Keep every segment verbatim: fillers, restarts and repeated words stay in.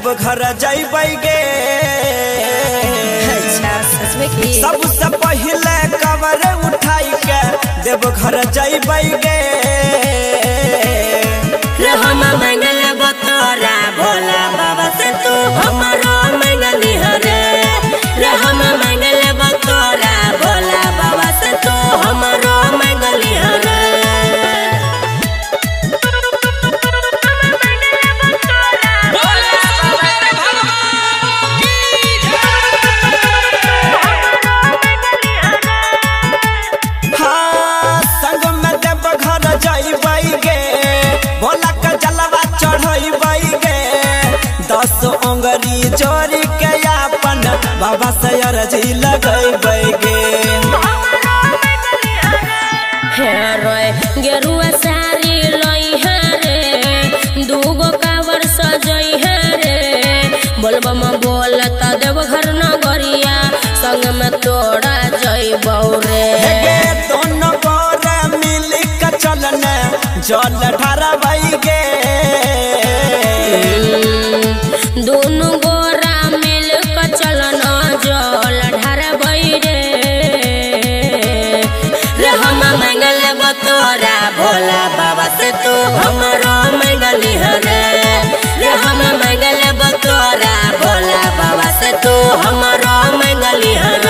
देव घर जाइबै गे। अच्छा सच में की सबसे पहले कवर उठाई के देव घर जाइबै गे। हम मंगल बतोरा भोला बाबा से तू हमारो मंगली हरे। हम मंगल बतोरा भोला बाबा से तू हमारो मंगली हरे। हाँ संग में देव घर जाइबै गे। भोला का जलवा चढ़ाइबै गे। दस उंगली जोड़ी के अपन बाबा से अर्जी लगैबै गे। गेरुआ साड़ी लई है रे दूगो कावर सजई है रे। बोलबम बोलत देव घर नगरिया संग में तोड़ा जइबौ रे। दोनों गोरे मिल के चलने जल ढारबै गे। दोनों गोरा मिल के चलना जल ढारबै रे। रे हम मंगल बतोरा भोला बाबा से तू हमारो मंगली हरे। रे हम मंगल बतोरा भोला बाबा से तू हमारो मंगली हरे।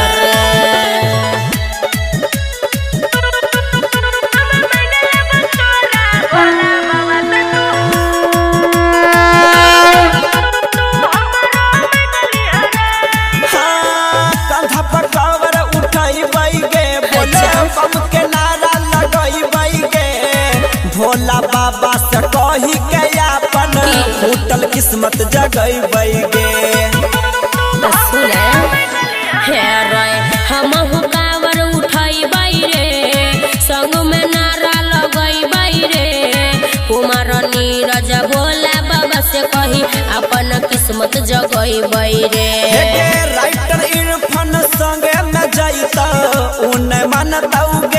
भोला बाबा से कही के अपन फूटल किस्मत जगैबै गे। हम कावर उठैबै रे संग में नारा लगैबै रे। कुमार नीरज भोला बाबा से कही अपन किस्मत जगैबै रे। राइटर इरफान संग में जैतौ उन मानतौ गे।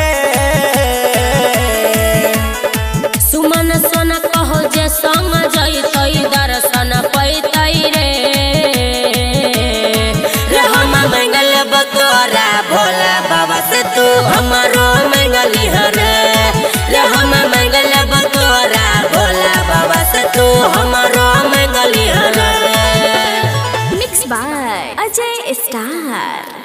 सुमन सोना कहो जे संग जैतै दर्शन पैतै रे। रे हम मंगल बतोरा भोला बाबा से तू हमारो मंगली हरे। रे हम मंगल बतोरा भोला बाबा से तू हमारो मंगली हरे। Mix by Ajay star.